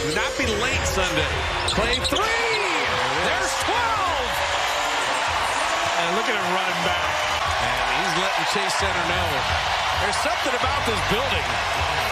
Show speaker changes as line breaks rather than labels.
Would not be late Sunday.
Klay three. There's 12. And look at him running back.
And he's letting Chase Center know there's something about this building.